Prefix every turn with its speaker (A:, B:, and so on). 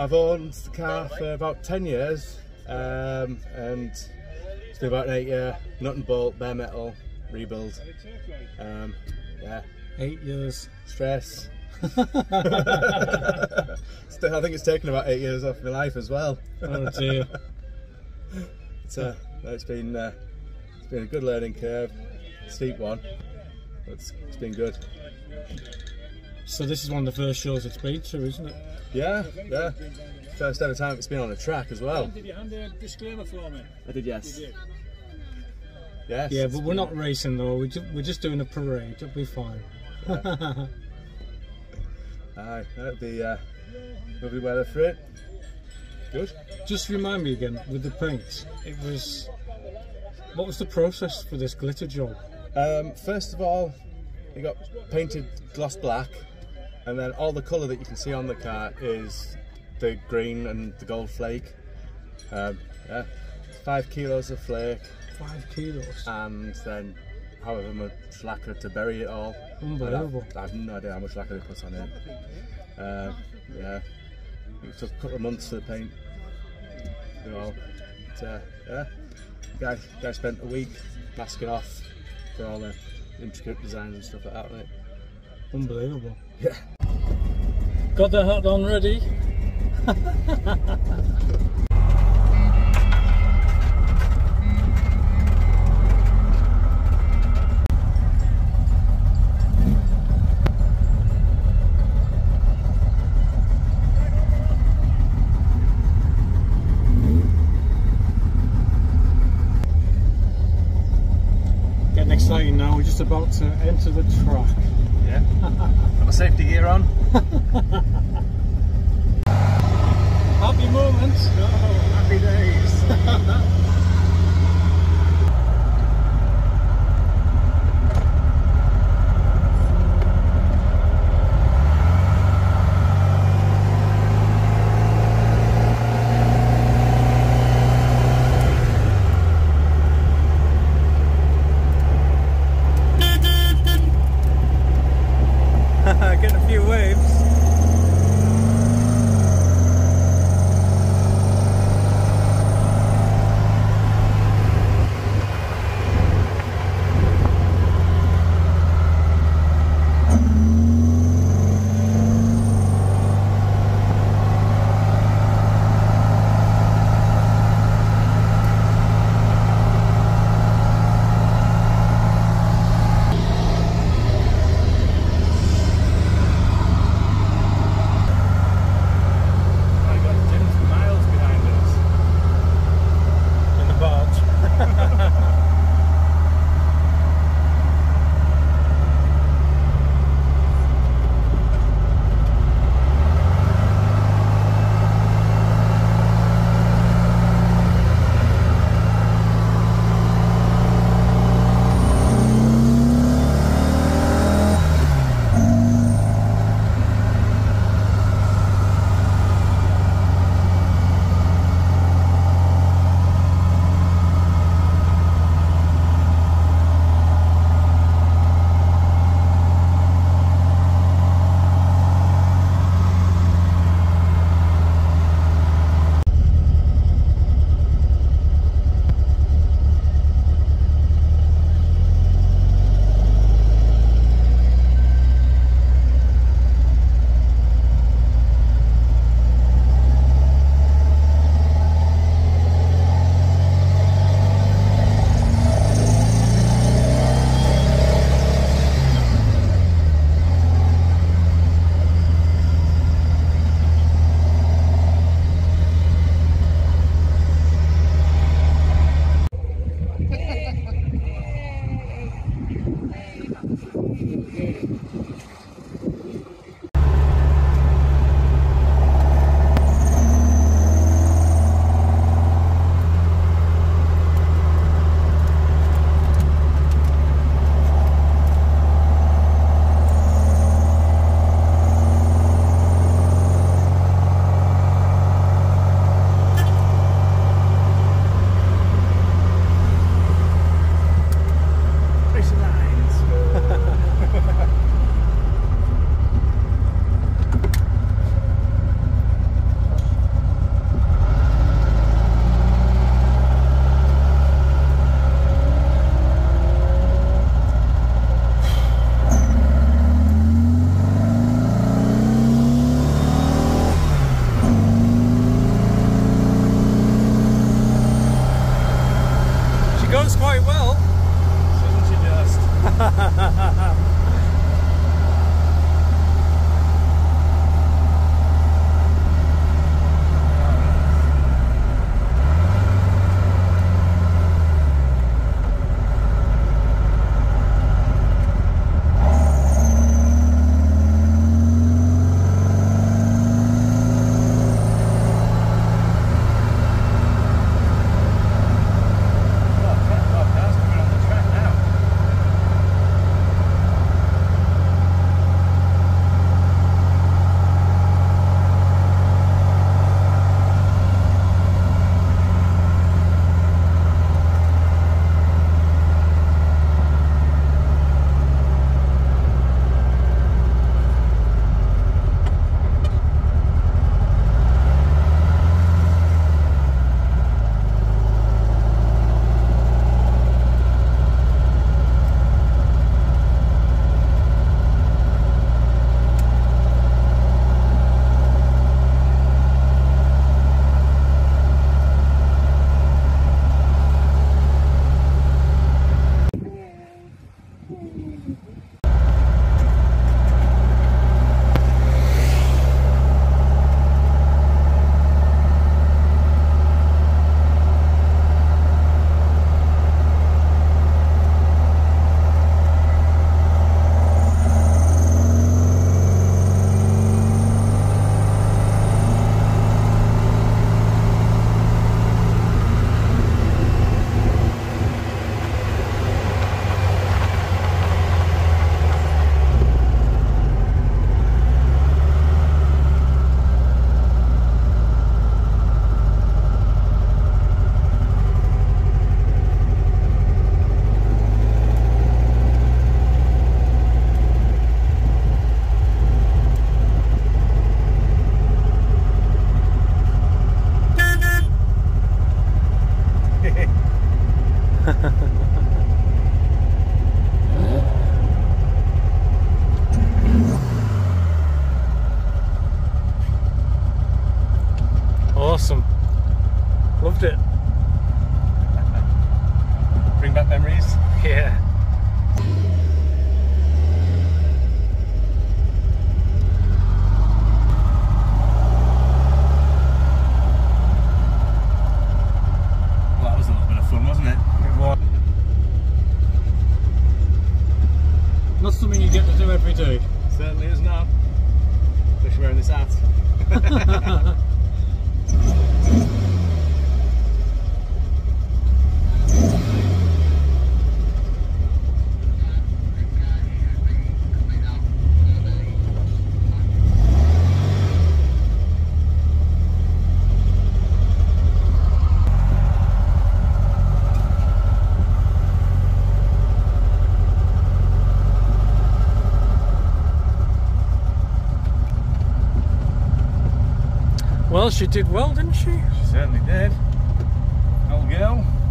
A: I've owned the car for about 10 years, and it's been about an 8-year nut and bolt, bare metal rebuild. Yeah.
B: 8 years.
A: Stress. Still, I think it's taken about 8 years off my life as well.
B: Oh dear.
A: It's been a good learning curve, steep one, but it's been good.
B: So this is one of the first shows it's been to, isn't it?
A: Yeah, yeah. First ever time it's been on a track as well.
C: Did you hand a disclaimer for me?
A: I did, yes.
C: Did you?
A: Yes.
B: Yeah, but we're not racing though. We're just doing a parade. It'll be fine.
A: Yeah. Aye, that'd be lovely weather for it. Good.
B: Just remind me again with the paint. What was the process for this glitter job?
A: First of all, it got painted gloss black, and then all the colour that you can see on the car is the green and the gold flake. Yeah, 5 kilos of flake.
B: 5 kilos.
A: And then however much lacquer to bury it all.
B: Unbelievable.
A: I have no idea how much lacquer they put on it. Yeah, it took a couple of months to paint it all. But, yeah, guy spent a week masking off for all the intricate designs and stuff like that, right?
B: Unbelievable.
A: Yeah.
B: Got the hat on ready. Getting exciting now, we're just about to enter the track.
A: Yeah. Got my safety gear on.
B: Happy moments.
A: Oh, happy days.
B: Getting a few waves. Awesome. Loved it.
A: Bring back memories.
B: Yeah.
A: Well, that was a little bit of fun, wasn't it?
B: It was. Not something you get to do every day.
A: Certainly is not. Especially wearing this hat.
B: Well, she did well, didn't she?
A: She certainly did. Old girl.